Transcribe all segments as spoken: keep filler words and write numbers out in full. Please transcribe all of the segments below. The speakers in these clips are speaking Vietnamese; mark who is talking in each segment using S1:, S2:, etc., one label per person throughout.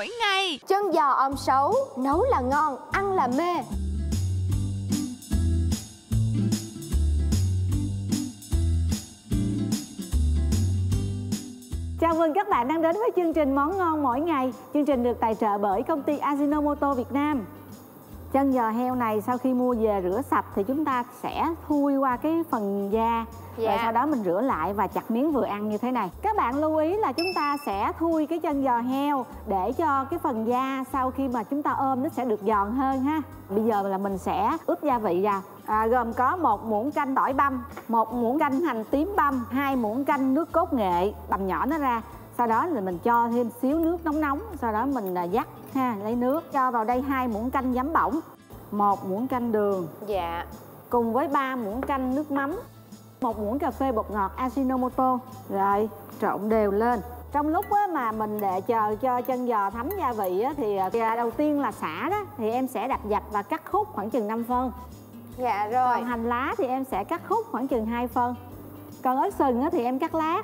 S1: mỗi ngày.
S2: Chân giò om sấu, nấu là ngon, ăn là mê.
S3: Chào mừng các bạn đang đến với chương trình Món ngon mỗi ngày. Chương trình được tài trợ bởi công ty Ajinomoto Việt Nam. Chân giò heo này sau khi mua về rửa sạch thì chúng ta sẽ thui qua cái phần da. Dạ. Rồi sau đó mình rửa lại và chặt miếng vừa ăn như thế này. Các bạn lưu ý là chúng ta sẽ thui cái chân giò heo để cho cái phần da sau khi mà chúng ta ôm nó sẽ được giòn hơn ha. Bây giờ là mình sẽ ướp gia vị ra. À, gồm có một muỗng canh tỏi băm, một muỗng canh hành tím băm, hai muỗng canh nước cốt nghệ, bằm nhỏ nó ra. Sau đó là mình cho thêm xíu nước nóng nóng, sau đó mình vắt ha, lấy nước cho vào đây hai muỗng canh giấm bỏng, một muỗng canh đường.
S2: Dạ.
S3: Cùng với ba muỗng canh nước mắm, một muỗng cà phê bột ngọt Ajinomoto. Rồi trộn đều lên. Trong lúc á, mà mình để chờ cho chân giò thấm gia vị á, thì đầu tiên là sả đó thì em sẽ đập dập và cắt khúc khoảng chừng năm phân.
S2: Dạ rồi.
S3: Còn hành lá thì em sẽ cắt khúc khoảng chừng hai phân. Còn ớt sừng á, thì em cắt lát.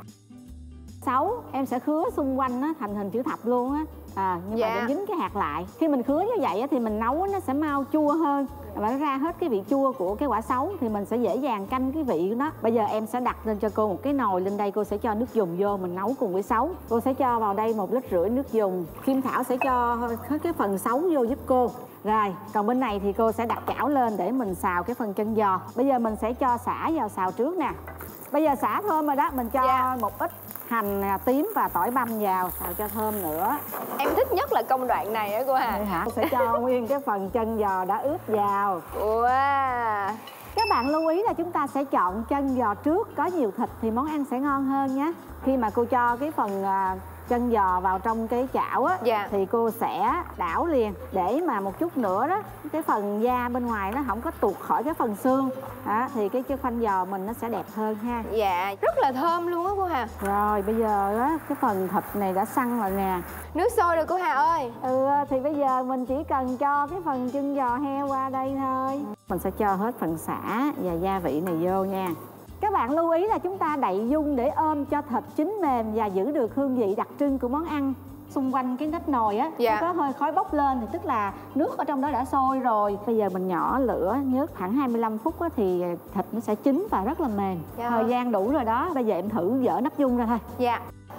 S3: Sấu em sẽ khứa xung quanh á, thành hình chữ thập luôn á. À, nhưng dạ. mà để dính cái hạt lại. Khi mình khứa như vậy á, thì mình nấu nó sẽ mau chua hơn và nó ra hết cái vị chua của cái quả sấu thì mình sẽ dễ dàng canh cái vị của nó. Bây giờ em sẽ đặt lên cho cô một cái nồi lên đây, cô sẽ cho nước dùng vô mình nấu cùng với sấu. Cô sẽ cho vào đây một lít rưỡi nước dùng. Kim Thảo sẽ cho hết cái phần sấu vô giúp cô. Rồi, còn bên này thì cô sẽ đặt chảo lên để mình xào cái phần chân giò. Bây giờ mình sẽ cho sả vào xào trước nè. Bây giờ sả thơm rồi đó, mình cho dạ. một ít hành tím và tỏi băm vào xào cho thơm nữa.
S2: Em thích nhất là công đoạn này á cô Hà.
S3: Vậy hả? Cô sẽ cho nguyên cái phần chân giò đã ướp vào.
S2: Wow.
S3: Các bạn lưu ý là chúng ta sẽ chọn chân giò trước, có nhiều thịt thì món ăn sẽ ngon hơn nhé. Khi mà cô cho cái phần chân giò vào trong cái chảo á, dạ. thì cô sẽ đảo liền để mà một chút nữa đó cái phần da bên ngoài nó không có tuột khỏi cái phần xương đó, thì cái cái khoanh giò mình nó sẽ đẹp hơn ha.
S2: Dạ, rất là thơm luôn á cô Hà.
S3: Rồi bây giờ á cái phần thịt này đã săn rồi nè.
S2: Nước sôi rồi cô Hà ơi.
S3: Ừ thì bây giờ mình chỉ cần cho cái phần chân giò heo qua đây thôi. Mình sẽ cho hết phần sả và gia vị này vô nha. Các bạn lưu ý là chúng ta đậy dung để ôm cho thịt chín mềm và giữ được hương vị đặc trưng của món ăn. Xung quanh cái nách nồi á, dạ. nó có hơi khói bốc lên thì tức là nước ở trong đó đã sôi rồi. Bây giờ mình nhỏ lửa nhớt khoảng hai mươi lăm phút á, thì thịt nó sẽ chín và rất là mềm. Dạ. Thời gian đủ rồi đó, bây giờ em thử dỡ nắp dung ra thôi.
S2: Dạ.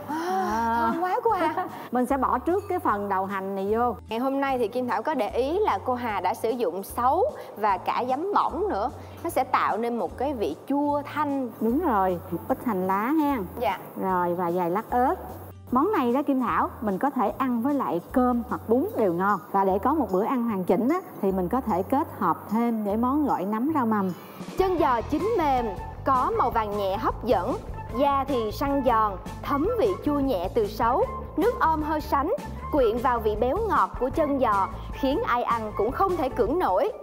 S2: À, thơm quá cô Hà.
S3: Mình sẽ bỏ trước cái phần đầu hành này vô.
S2: Ngày hôm nay thì Kim Thảo có để ý là cô Hà đã sử dụng sấu và cả giấm bỏng nữa. Nó sẽ tạo nên một cái vị chua thanh.
S3: Đúng rồi, một ít hành lá ha.
S2: Dạ.
S3: Rồi và vài lát ớt. Món này đó Kim Thảo, mình có thể ăn với lại cơm hoặc bún đều ngon. Và để có một bữa ăn hoàn chỉnh á, thì mình có thể kết hợp thêm với món gỏi nấm rau mầm.
S2: Chân giò chín mềm, có màu vàng nhẹ hấp dẫn. Da thì săn giòn, thấm vị chua nhẹ từ sấu. Nước om hơi sánh, quyện vào vị béo ngọt của chân giò khiến ai ăn cũng không thể cưỡng nổi.